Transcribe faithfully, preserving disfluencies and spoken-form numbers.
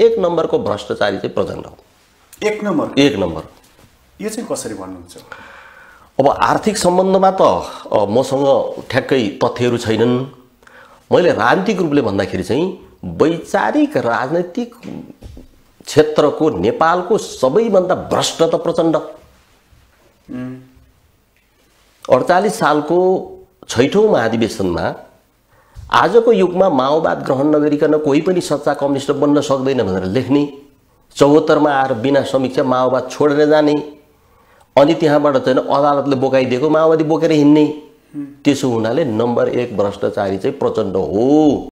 एक नम्बरको भ्रष्टाचारी चाहिँ प्रचण्ड हो। एक नम्बर एक नम्बर यो चाहिँ कसरी भन्नुहुन्छ? अब आर्थिक सम्बन्धमा त मसँग ठ्याक्कै तथ्यहरू छैनन्। मैले राजनीतिक रूपले भन्दाखेरि चाहिँ वैचारिक राजनैतिक क्षेत्रको नेपालको सबैभन्दा भ्रष्ट त प्रचण्ड। अडचालीस सालको छैठौं महाधिवेशनमा आजको युगमा माओवाद ग्रहण नगरिकन कोही पनि सच्चा कम्युनिस्ट बन्न सक्दैन भनेर लेख्ने, चौहत्तरमा आएर बिना समीक्षा माओवाद छोडेर जाने, अनि त्यहाँबाट चाहिँ अदालतले बोकाइदिएको माओवादी बोकेर हिँड्ने, त्यसो हुनाले नम्बर एक भ्रष्टाचारी चाहिँ प्रचण्ड हो।